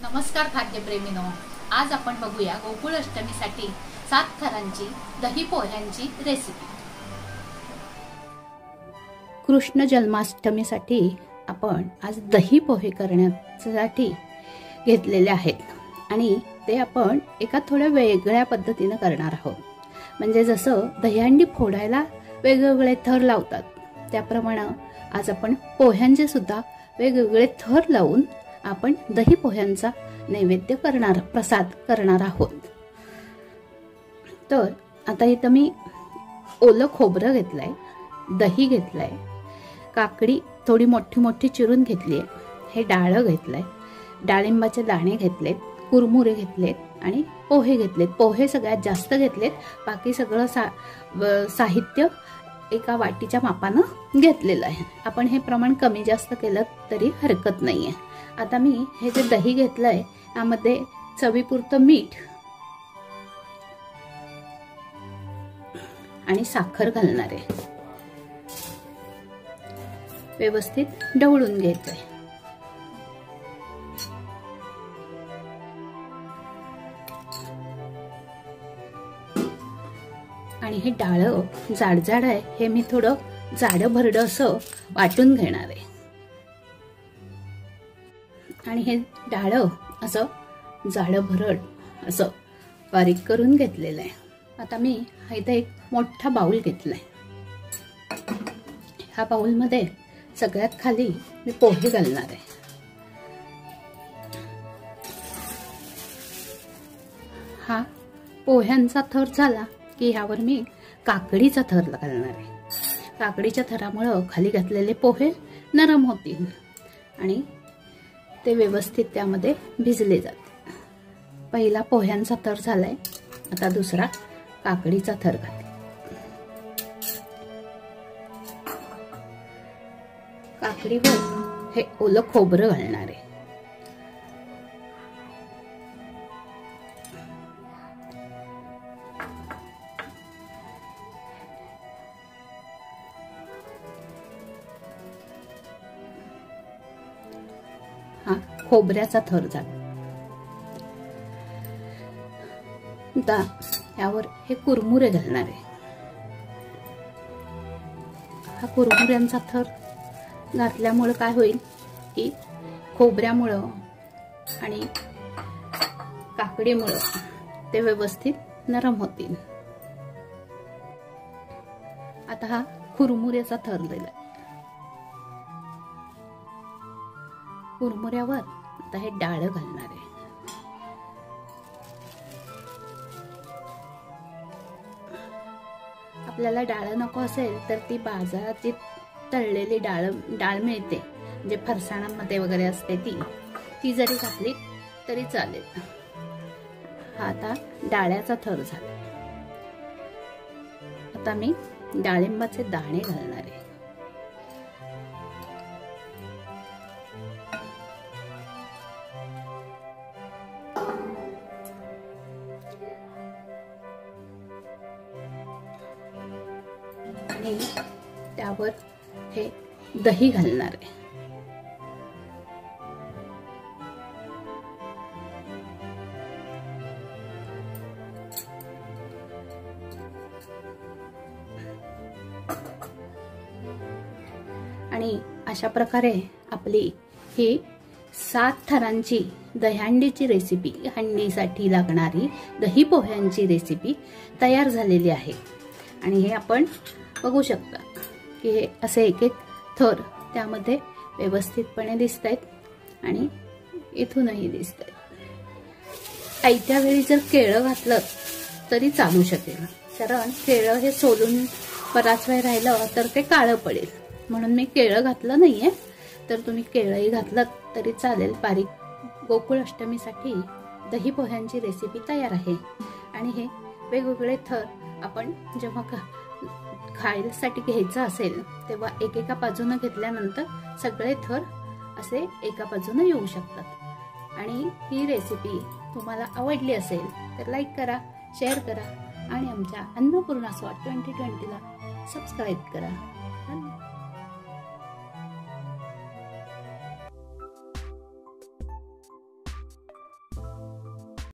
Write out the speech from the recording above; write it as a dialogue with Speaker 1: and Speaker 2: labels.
Speaker 1: नमस्कार खाद्यप्रेमीनो, आज आपण बघूया गोकुळ अष्टमीसाठी 7 थरांची दही पोह्यांची रेसिपी। कृष्ण जन्माष्टमीसाठी आपण आज दही पोहे करण्यासाठी घेतलेले आहेत आणि ते आपण एका थोड्या वेगळ्या पद्धतीने करणार आहोत। म्हणजे जसं दहीहंडी फोडायला वेगवेगळे थर लावतात त्याप्रमाणे आज आपण पोह्यांचे सुद्धा वेगवेगळे थर लावून आपण दही पोह्यांचा नैवेद्य करणार प्रसाद करणार आहोत। तर आता इथं मी ओलं खोबरं घेतलंय, दही घेतलंय, काकडी थोडी मोठी मोठी चिरून घेतली आहे, हे डाळं घेतलंय, डाळिंबाचे दाणे घेतलेत, कुरमुरे घेतलेत आणि पोहे घेतलेत। पोहे सगळ्यात जास्त घेतलेत, बाकी सगळं साहित्य एका वाटीच्या मापानं घेतलेलं आहे। आपण हे प्रमाण कमी जास्त केलं तरी हरकत नाहीये। आता मी हे जे दही घेतलंय यामध्ये चवीपुरतं मीठ आणि साखर घालणार आहे, व्यवस्थित ढवळून घ्यायचंय। आणि हे डाळं जाडजाड आहे, हे मी थोडं जाडं भरडं असं वाटून घेणार आहे आणि हे डाळं असं जाडं भरड असं बारीक करून घेतलेलं आहे। आता मी इथे एक मोठा बाउल घेतलाय, ह्या बाउल मध्ये सगळ्यात खाली मी पोहे घालणार आहे। हा पोह्यांचा थर झाला की ह्यावर मी काकडीचा थर घालणार आहे। काकडीच्या थरामुळे खाली घातलेले पोहे नरम होतील आणि ते व्यवस्थित त्यामध्ये भिजले जाते। पहिला पोह्यांचा थर झालाय, आता दुसरा काकडीचा थर घालते। काकडीवर हे ओलं खोबरं घालणार आहे। हा खोबऱ्याचा थर झाला। आता यावर हे कुरमुरे घालणार आहे। हा कुरमुऱ्यांचा थर घातल्यामुळे काय होईल की खोबऱ्यामुळे आणि काकडीमुळे ते व्यवस्थित नरम होतील। आता हा कुरमुऱ्याचा थर दिला, कुरमुऱ्यावर आता हे डाळं घालणार आहे। आपल्याला डाळ नको असेल तर ती बाजारात तळलेली डाळ मिळते, म्हणजे फरसाणांमध्ये वगैरे असते ती जरी घातली तरी चालेल। हा आता डाळ्याचा थर झाला। आता मी डाळिंबाचे दाणे घालणार आहे। आणि त्यावर हे दही घालणार आहे। आणि अशा प्रकारे आपली ही 7 थरांची दहीहंडीची रेसिपी, हंडीसाठी लागणारी दही पोह्यांची रेसिपी तयार झालेली आहे। आणि हे आपण बघू शकता की हे असे एक एक थर त्यामध्ये व्यवस्थितपणे दिसत आहेत आणि इथूनही दिसत आहेत। आयत्या वेळी जर केळं घातलं तरी चालू शकेल, कारण केळं हे सोलून बराच वेळ राहिलं तर ते काळं पडेल, म्हणून मी केळं घातलं नाहीये। तर तुम्ही केळंही घातलं तरी चालेल। बारीक गोकुळ अष्टमीसाठी दही पोह्यांची रेसिपी तयार आहे। आणि हे वेगवेगळे थर आपण जेव्हा खायसाठी घ्यायचं असेल तेव्हा एकेका बाजूने घेतल्यानंतर सगळे थर असे एका बाजूने येऊ शकतात। आणि ही रेसिपी तुम्हाला आवडली असेल तर लाईक करा, शेअर करा आणि आमच्या अन्नपूर्णा स्वाद 2020 ला सबस्क्राईब करा।